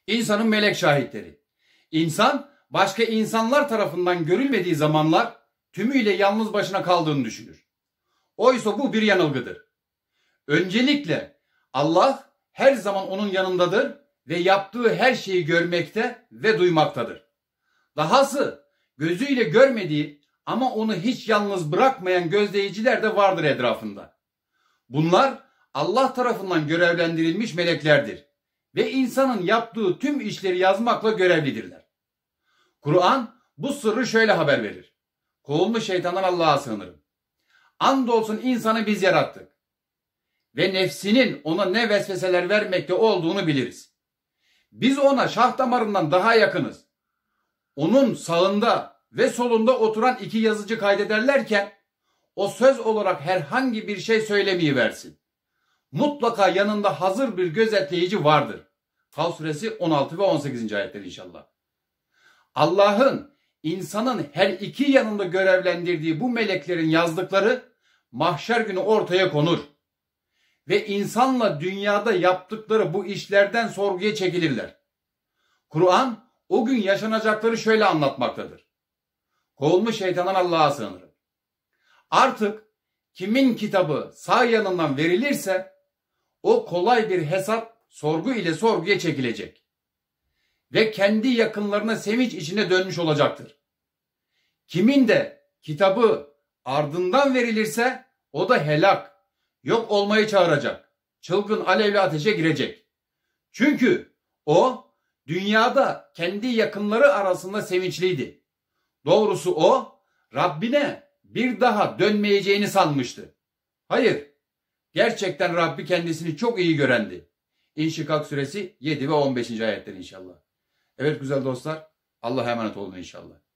İnsanın melek şahitleri. İnsan başka insanlar tarafından görülmediği zamanlar tümüyle yalnız başına kaldığını düşünür. Oysa bu bir yanılgıdır. Öncelikle Allah her zaman onun yanındadır ve yaptığı her şeyi görmekte ve duymaktadır. Dahası gözüyle görmediği ama onu hiç yalnız bırakmayan gözleyiciler de vardır etrafında. Bunlar Allah tarafından görevlendirilmiş meleklerdir ve insanın yaptığı tüm işleri yazmakla görevlidirler. Kur'an bu sırrı şöyle haber verir. Kovulmuş şeytandan Allah'a sığınırım. Andolsun insanı biz yarattık ve nefsinin ona ne vesveseler vermekte olduğunu biliriz. Biz ona şah damarından daha yakınız. Onun sağında ve solunda oturan iki yazıcı kaydederlerken o söz olarak herhangi bir şey söylemeyiversin. Mutlaka yanında hazır bir gözetleyici vardır. Kaf suresi 16 ve 18. ayetler inşallah. Allah'ın insanın her iki yanında görevlendirdiği bu meleklerin yazdıkları mahşer günü ortaya konur. Ve insanla dünyada yaptıkları bu işlerden sorguya çekilirler. Kur'an o gün yaşanacakları şöyle anlatmaktadır. Kovulmuş şeytandan Allah'a sığınırım. Artık kimin kitabı sağ yanından verilirse o kolay bir hesap sorgu ile sorguya çekilecek. Ve kendi yakınlarına sevinç içine dönmüş olacaktır. Kimin de kitabı ardından verilirse o da helak, yok olmayı çağıracak, çılgın alevli ateşe girecek. Çünkü o dünyada kendi yakınları arasında sevinçliydi. Doğrusu o Rabbine bir daha dönmeyeceğini sanmıştı. Hayır, gerçekten Rabbi kendisini çok iyi görendi. İnşikak suresi 7 ve 15. ayetler inşallah. Evet güzel dostlar, Allah'a emanet olun inşallah.